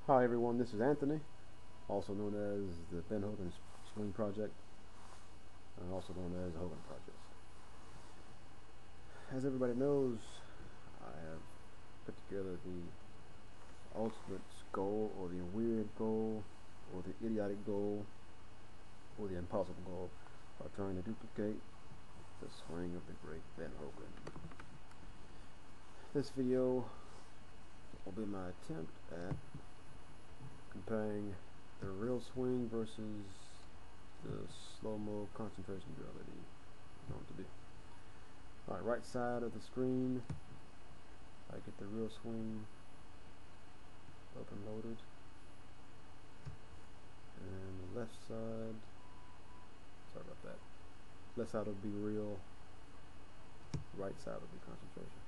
Hi everyone, this is Anthony, also known as the Ben Hogan Swing Project, and also known as the Hogan Project. As everybody knows, I have put together the ultimate goal, or the weird goal, or the idiotic goal, or the impossible goal of trying to duplicate the swing of the great Ben Hogan. This video will be my attempt at comparing the real swing versus the slow-mo concentration drill that he known to do. Alright, right side of the screen, I get the real swing up and loaded, and the left side, sorry about that, left side will be real, right side will be concentration.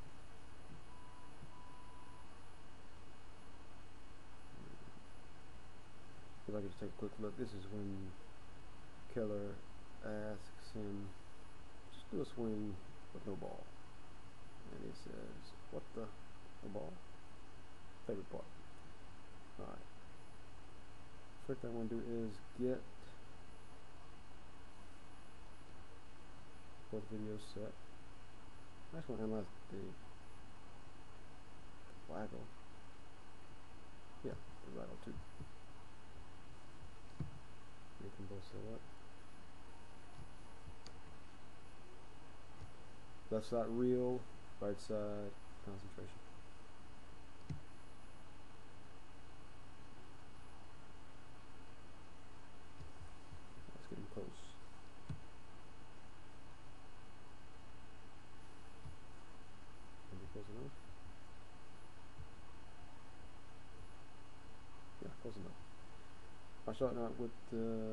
If I could just take a quick look, this is when Keller asks him, just do a swing with no ball. And he says, what the? No ball? Favorite part. Alright. First thing I want to do is get both videos set. I just want to analyze the waggle. Yeah, the waggle too. Make them both select. Left side real, right side concentration. Let's get him close. Maybe close enough. Yeah, close enough. I shot out with the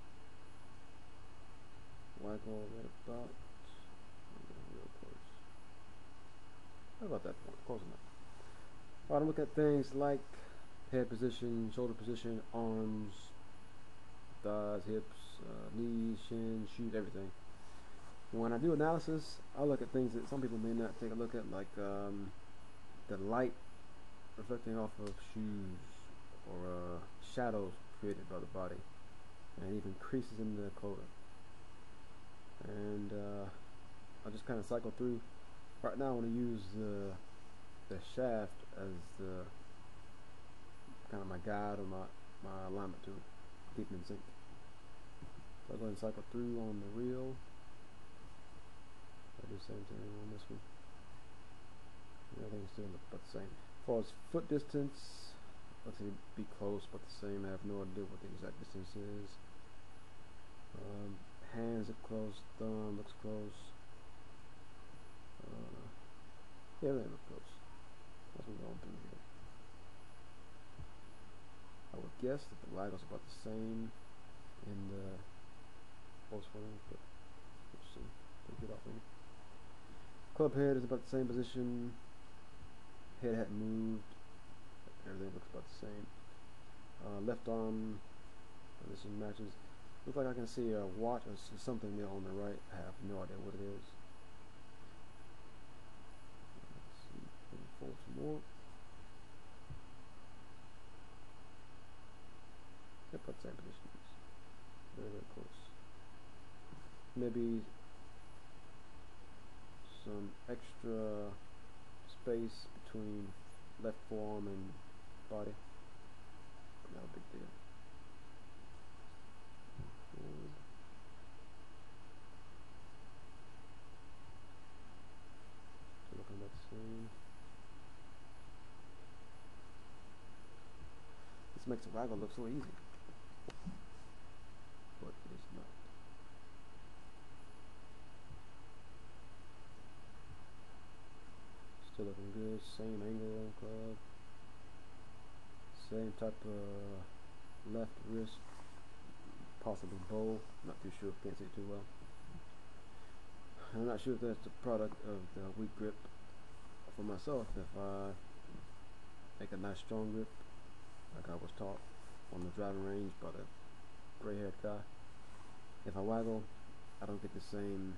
waggle right about real close. How about that point? Close enough. Alright, I look at things like head position, shoulder position, arms, thighs, hips, knees, shins, shoes, everything. When I do analysis, I look at things that some people may not take a look at, like the light reflecting off of shoes, or shadows created by the body, and even creases in the clothing. And I just kind of cycle through. Right now I want to use the shaft as the kind of my guide, or my alignment tool, keep it in sync. So I'll go ahead and cycle through on the reel. I'll do the same thing on this one. Everything's still about the same. As far as foot distance, let's see, be close but the same. I have no idea what the exact distance is. Hands are close, thumb looks close. Yeah, everything looks close. That's what we're going through here. I would guess that the waggle's about the same in the full swing, but we'll see. Take it off in. Club head is about the same position. Head hadn't moved. Everything looks about the same. Left arm position matches. Looks like I can see a watch or something there on the right. I have no idea what it is. Let's see. Fold some more. Yep, about the same positions. Very, very close. Maybe some extra space between left forearm and body. Not a big deal. So looking about the same. This makes the waggle look so easy, but it is not. Still looking good. Same angle on club. Same type of left wrist, possibly bow. Not too sure. Can't see it too well. I'm not sure if that's the product of the weak grip. For myself, if I make a nice strong grip, like I was taught on the driving range by the gray-haired guy, if I waggle, I don't get the same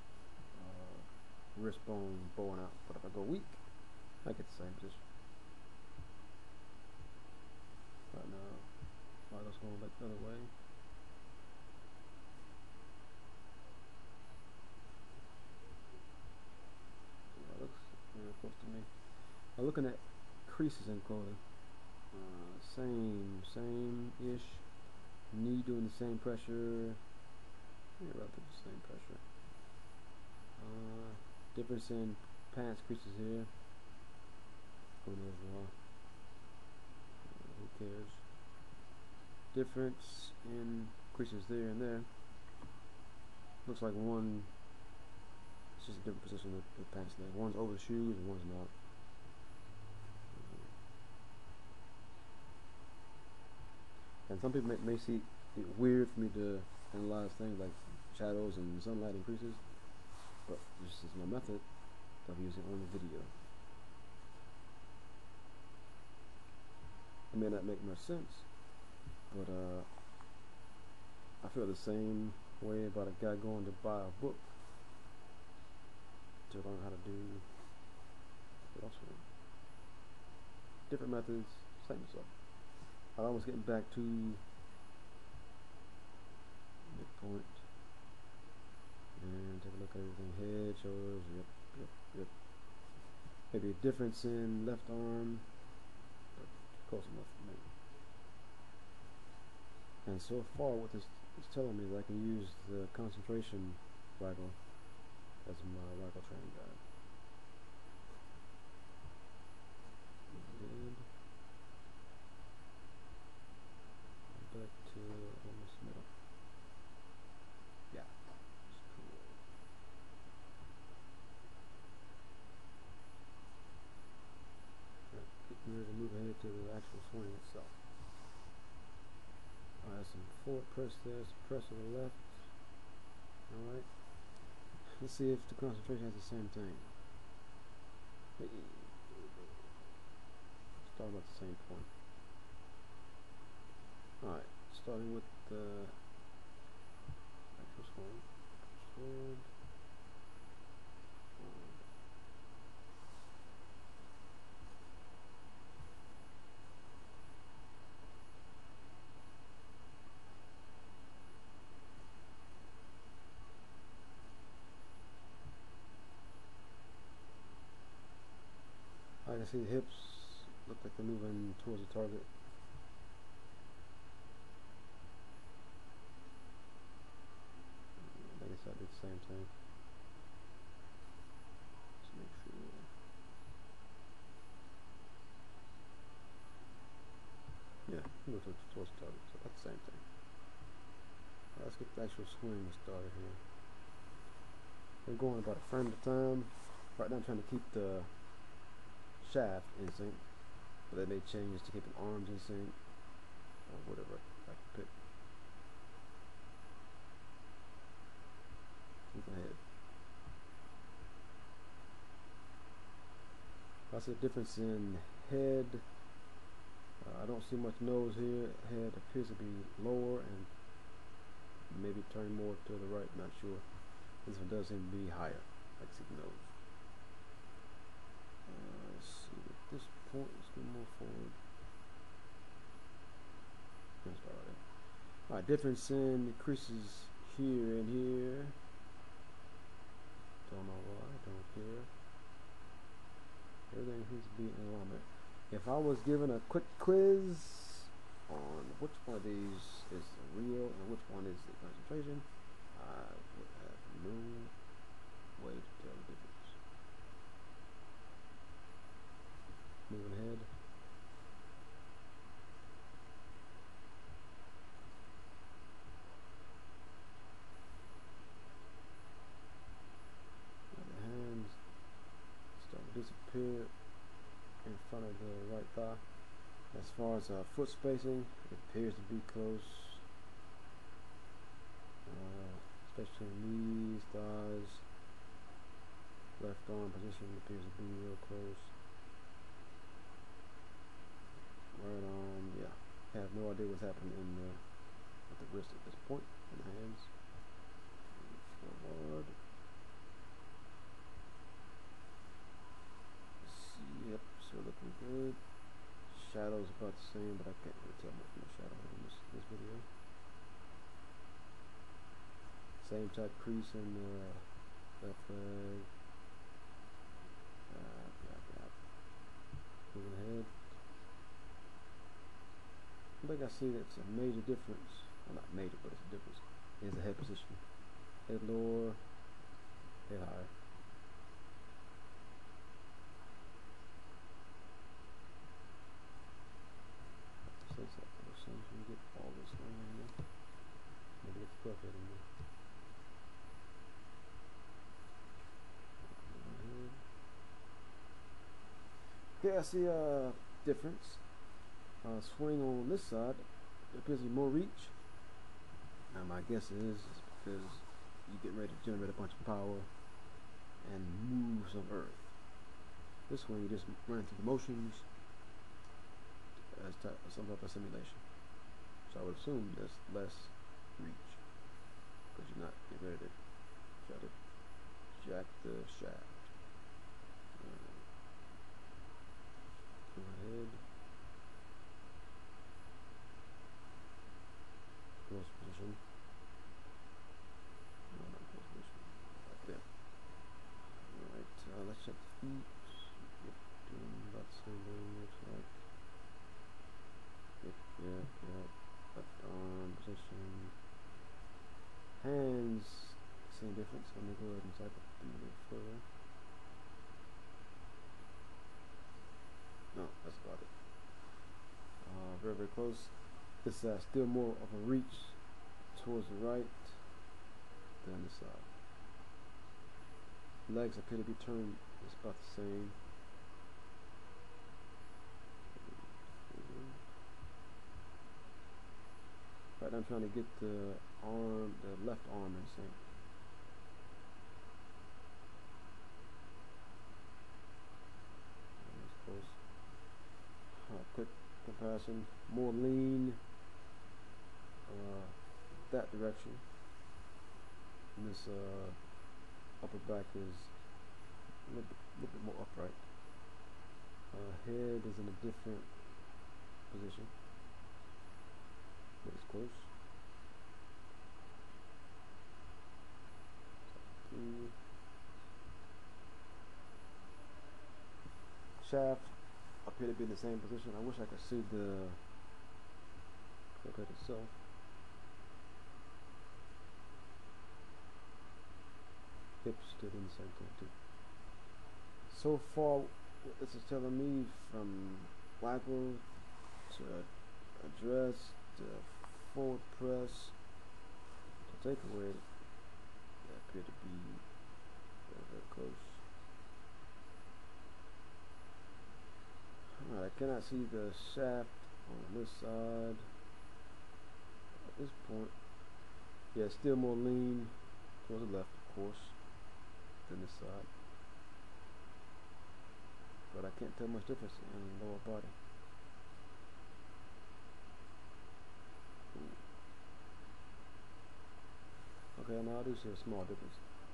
wrist bone bowing out. But if I go weak, I get the same position. Waggle's going back the other way. That looks very close to me. Now looking at creases in clothing, same-ish. Knee doing the same pressure. Yeah, relatively the same pressure. Difference in pants creases here. Who knows why? Who cares? Difference in creases there and there. Looks like one. It's just a different position of the pants leg. One's over the shoes and one's not. And some people may see it weird for me to analyze things like shadows and sunlight increases, but this is my method of using only video. It may not make much sense, but I feel the same way about a guy going to buy a book to learn how to do Upswing. Different methods, same stuff. I'm almost getting back to midpoint and take a look at everything. Head, shoulders, yep. Maybe a difference in left arm, but close enough for me. And so far what this is telling me is I can use the concentration waggle as my waggle training guide. Back to almost middle. Yeah, it's cool. Right, getting ready to move ahead to the actual swing itself. Alright, some forward press there, some press to the left. Alright. Let's see if the concentration has the same thing. Start at the same point. Alright, starting with the actual swing. Forward. I can see the hips look like they're moving towards the target. I guess I did the same thing. Just make sure. Yeah, move towards the target. So that's the same thing. Let's get the actual swing started here. We're going about a frame at a time. Right now I'm trying to keep the shaft in sync, but they may change to keep the arms in sync or whatever I can pick. Keep my head. I see a difference in head. I don't see much nose here. Head appears to be lower and maybe turn more to the right, not sure. This one does seem to be higher. I can see the nose. Let's see, at this point, let's go more forward. Let's start right there. Alright, difference in the creases here and here. Don't know why, don't care. Everything seems to be in alignment. If I was given a quick quiz on which one of these is the real and which one is the concentration, I would have no way to tell the difference. Moving ahead. The hands start to disappear in front of the right thigh. As far as foot spacing, it appears to be close, especially knees, thighs. Left arm position appears to be real close. Right arm, yeah. I have no idea what's happening in with the wrist at this point, and the hands. Forward. Yep, so looking good. shadow's about the same, but I can't really tell much from the shadow in this video. Same type crease in the left leg. Moving ahead. I think I see that's a major difference. Well, not major, but it's a difference. Is the head position. Head lower, head higher. So we get all this thing in there. Maybe get the club head in there. Okay, I see a difference. Swing on this side appears to be more reach. My guess is because you're getting ready to generate a bunch of power and move some earth. This one you just run through the motions as some type of simulation. So I would assume there's less reach because you're not getting ready to try to jack the shaft. Go ahead. Close position. No, not close position. Right there. Alright, let's check the feet. Doing about the same thing, looks like. Yep. Left arm position. Hands, same difference. Let me go ahead and cycle them a little further. No, that's about it. Very, very close. This still more of a reach towards the right than the side. Legs appear to be turned. It's about the same. Right, I'm trying to get the left arm in sync. That's close. Quick comparison. More lean. That direction. And this upper back is a little bit more upright. Head is in a different position, but it's close. Shaft appear to be in the same position. I wish I could see the clip head itself. Hips stood in the same thing too. So far, what this is telling me, from Waggle to address to forward press to takeaway, they appear to be very, very close. Alright, I cannot see the shaft on this side at this point. Yeah, still more lean towards the left, of course, than this side. But I can't tell much difference in the lower body. Okay, now I do see a small difference.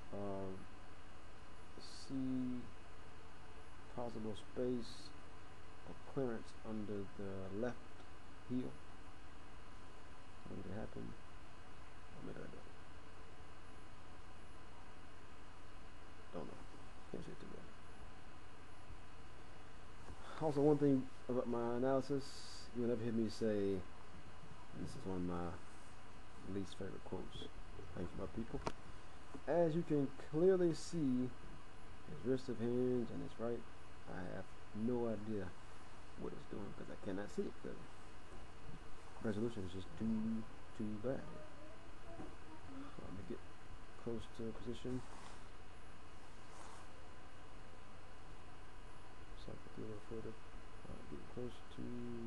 See possible space or clearance under the left heel. When did it happen? Or maybe I don't know. Can't see it too well. Also, one thing about my analysis, you'll never hear me say, and this is one of my least favorite quotes from my people. As you can clearly see, his wrist of hinge and his right, I have no idea what it's doing because I cannot see it clearly. Resolution is just too bad. Let me get close to position. A little further. Get close to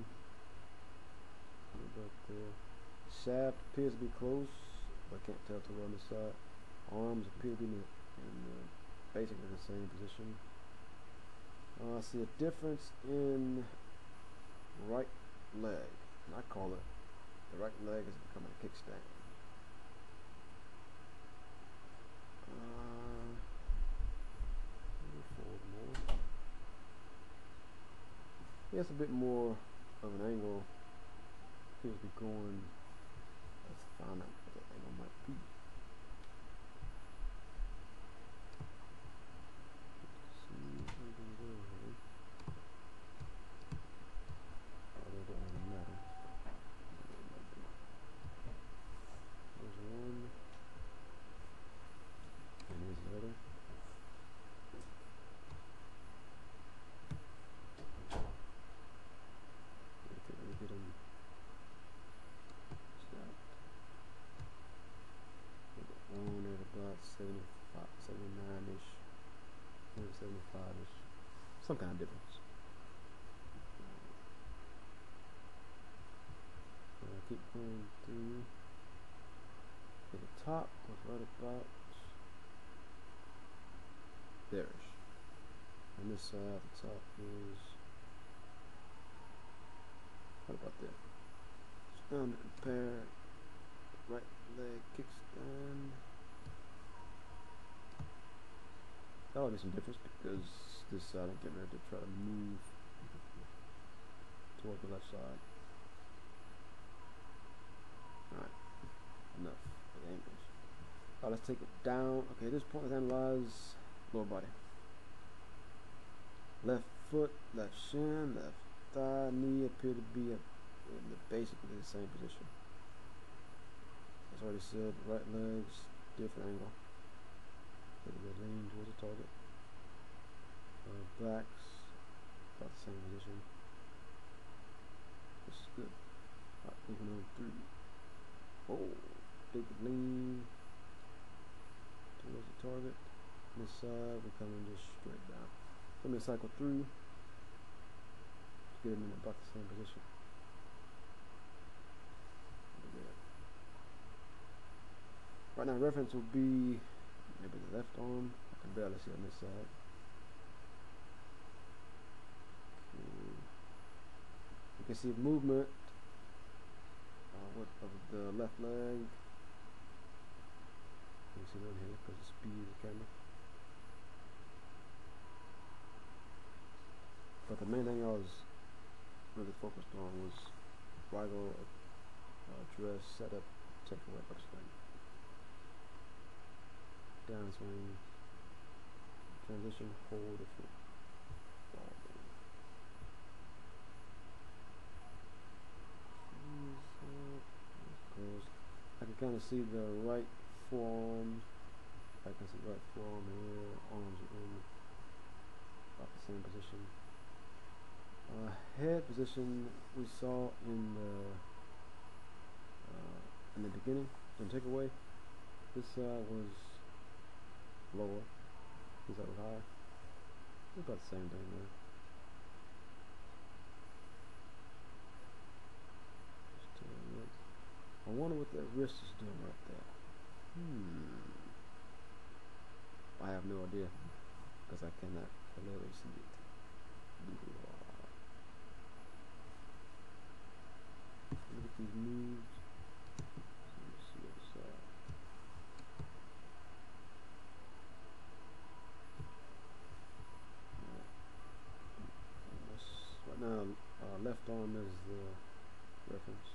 about there. Shaft appears to be close, but I can't tell too well on this side. Arms appear to be in basically the same position. I see a difference in right leg, and I call it the right leg is becoming a kickstand. Forward more. It's a bit more of an angle appears to be going. Let's find out what that angle might be. Let's see if we can go here. Although it doesn't really matter. There's one. And here's the other. Get them stopped. On at about 75, 79-ish, 75-ish, some kind of difference. Keep going through. To the top was right about there-ish. On this side, the top is right about there. Stand to compare. Right leg kickstand. That'll be some difference because this side I'm getting ready to try to move toward the left side. Alright, enough of the angles. Alright, let's take it down. Okay, at this point, let's analyze lower body. Left foot, left shin, left thigh, knee appear to be in basically the same position. As already said, right legs, different angle. A little bit lean towards the target. Backs, about the same position. This is good. Alright, moving on through. Oh, big lean towards the target. On this side, we're coming just straight down. So I'm going to cycle through to get him in about the same position. Right now, reference will be maybe the left arm. I can barely see on this side. Okay. You can see movement of the left leg. You can see it on here because of the speed of the camera. But the main thing I was really focused on was Waggle, dress, setup, takeaway, upswing. Downswing, transition, hold, if you I can kind of see the right forearm. I can see right forearm here, arms are in about the same position. Head position we saw in the beginning, in takeaway. This side was lower, this side was higher. It's about the same thing there. I wonder what that wrist is doing right there. I have no idea because I cannot clearly see it. Look at these moves. Let's see the other side. Right now, left arm is the reference.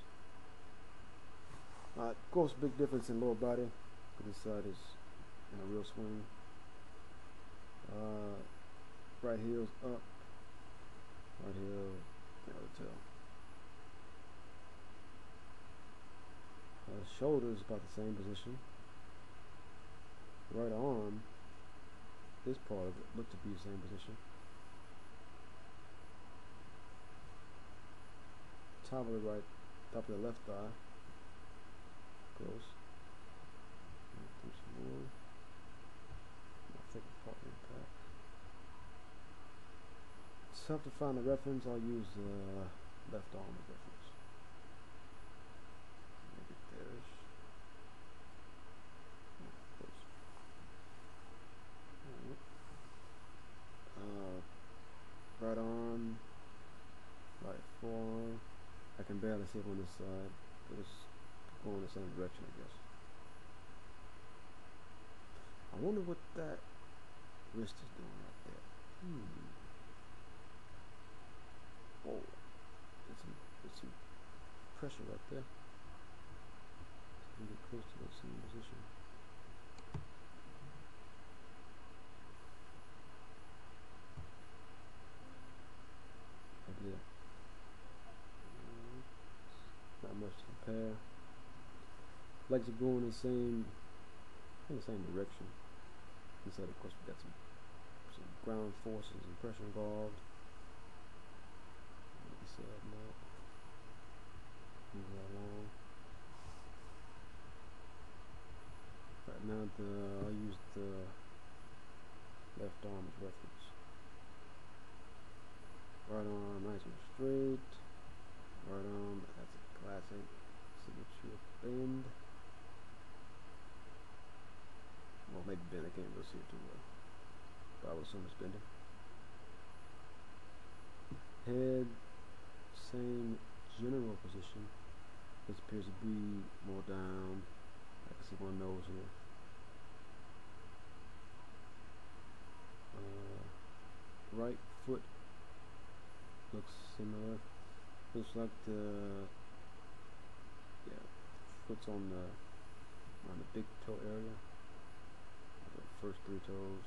Of course, big difference in lower body. This side is in a real swing. Right heel's up. Right heel, can't really tell. Shoulders about the same position. Right arm, this part of it looked to be the same position. Top of the left thigh. Close. Do some more. I'll take apart the impact. It's tough to find the reference. I'll use the left arm as reference. Maybe there-ish. Close. Right arm. Right forearm. I can barely see it on this side, but it's going in the same direction, I guess. I wonder what that wrist is doing right there. Oh, there's some pressure right there. So we can get close to that same position. Right there. Not much to compare. Legs are going in the same direction. Inside, of course, we got some ground forces and pressure involved. Like I said, now move that along. Right now, I'll use the left arm as reference. Right arm nice and straight. Right arm, that's a classic signature bend. Well, maybe bend, I can't really see it too well, but I would assume it's bending. Head, same general position. This appears to be more down. I can see my nose here. Right foot looks similar. Looks like the foot's on the big toe area. The first 3 toes.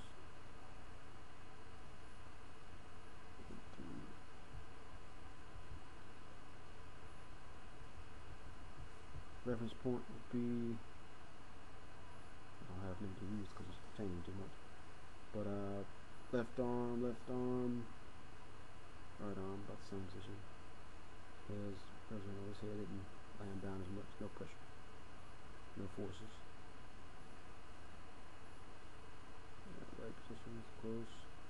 Reference point would be, I don't have any to use because it's changing too much. But left arm, right arm, about the same position. There's pressure on his head, didn't land down as much, no pressure, no forces. Right position is close.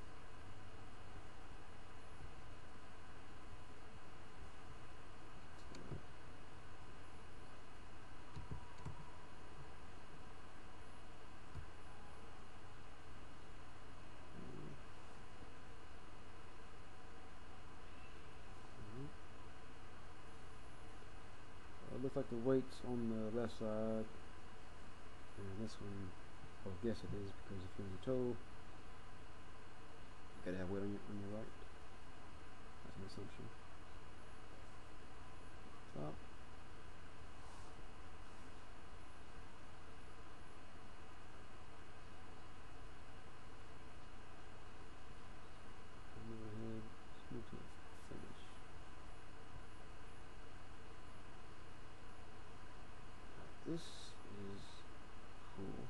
Looks like the weight's on the left side, and this one, I would guess it is, because if you're on your toe, you gotta have weight on your right. That's an assumption. Top. Move ahead, let's move to the finish. This is cool.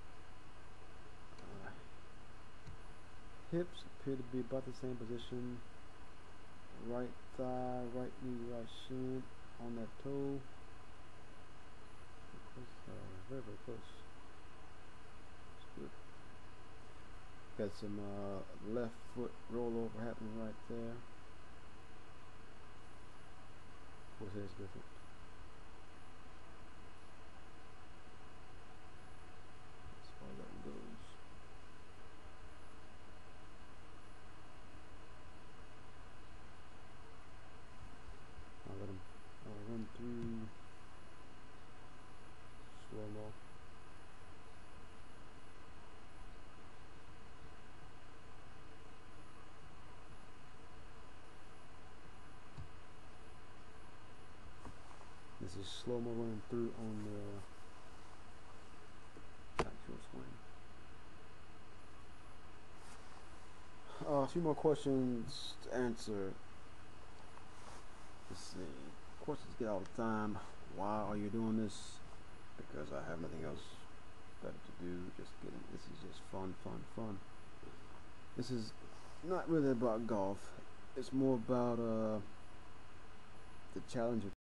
Hips appear to be about the same position. Right thigh, right knee, right shin on that toe. Very, very close. It's good. Got some left foot rollover happening right there. Of course, it's different. As far as that goes. I'll run through slow-mo. This is slow-mo running through on the actual swing. A few more questions to answer. Let's see. Questions get all the time. Why are you doing this? Because I have nothing else better to do. This is just fun. This is not really about golf. It's more about the challenge of